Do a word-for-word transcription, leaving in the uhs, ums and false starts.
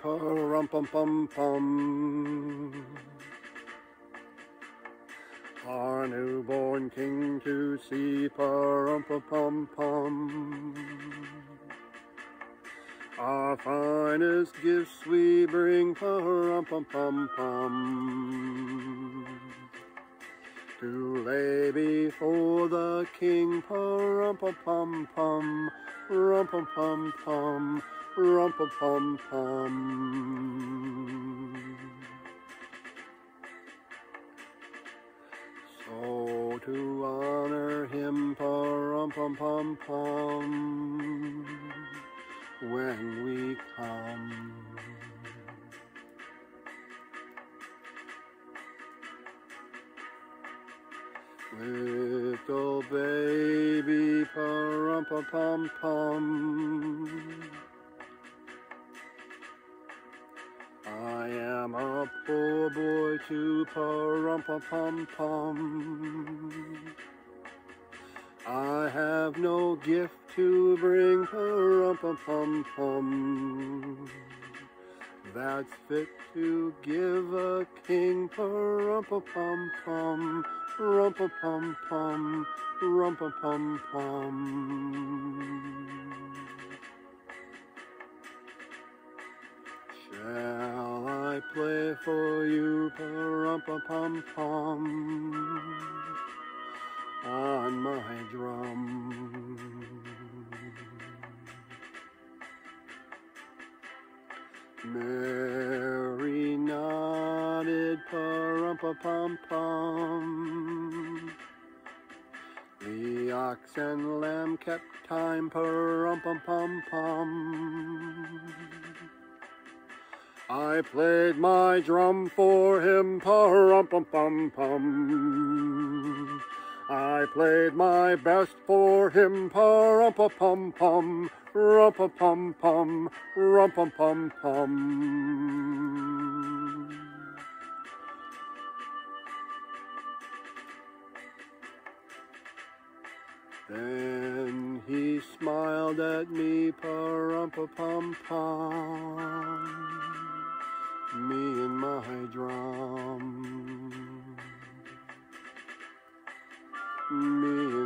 pa-rum-pum-pum-pum. Our newborn king to see, pa-rum-pum-pum-pum. Our finest gifts we bring, pa-rum-pum-pum-pum. To lay before the king, pa-rum-pum-pum-pum, rum-pum-pum-pum, rum-pum-pum-pum. So to honor him, pa-rum-pum-pum-pum, when we come. Little baby, pa-rum-pum-pum-pum, I am a poor boy too, pa-rum-pum-pum-pum. I have no gift to bring, pa-rum-pum-pum-pum, that's fit to give a king, pa-rum-pum-pum-pum, rum-pum-pum-pum, rum-pum-pum-pum. Shall I play for you, pa-rum-pum-pum-pum, on my drum? Mary nodded, pa-rum-pum-pum-pum. The ox and lamb kept time, pa-rum-pum-pum-pum. I played my drum for him, pa-rum-pum-pum-pum. I played my best for him, pa-rum-pum-pum-pum, rum-pum-pum-pum, rum-pum-pum-pum. Then he smiled at me, pa-rum-pum-pum-pum, me and my drum, me and